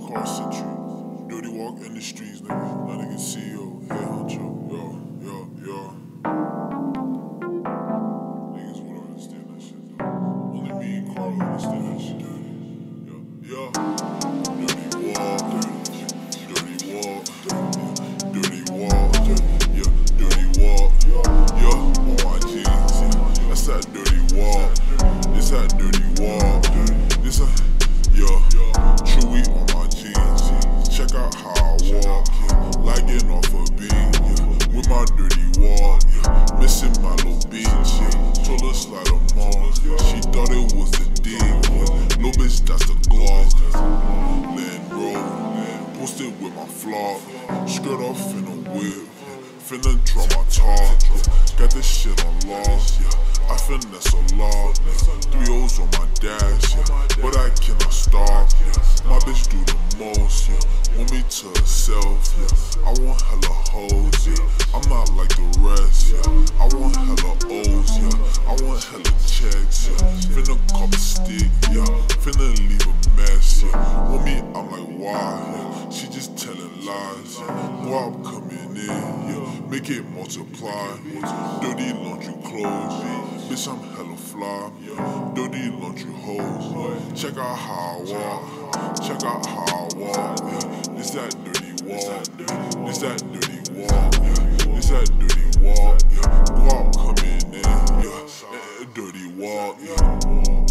Car Century. Dirty walk in the streets, nigga. That nigga CEO. Yeah, huncho. Yo. Niggas would understand that shit, though. Only me and Carl understand that shit. Yo. Dirty walk. Dirty walk. Dirty walk. Yeah, dirty walk. Yo, on my jeans. That's that dirty walk. It's that dirty walk. This a, yo, Chewy on my jeans. Check out how I walk. Lagging off a beat. With my dirty walk. Missing my little bitch. Told her slide them on. She thought it was the dick. Little bitch, that's the Glock. Land roll. Posted with my flock. Skirt off in a whip. Finna drop my top. Got this shit on lock. I finesse a lot. 3 O's on my dash. But I cannot stop. My bitch do the most. Want me to herself. I want hella hoes. I'm not like the rest. I want hella O's. I want hella checks. Finna cop a stick. Finna leave a mess. Want me, I'm like, why? She just telling lies. Boy, I'm coming in. Make it multiply. Dirty laundry clothes. Bitch, I'm hella fly. Dirty laundry hoes. Check out how I walk. Check out how I walk. This that dirty walk. This that dirty walk. This that dirty walk. Boy, I'm coming in. Dirty walk.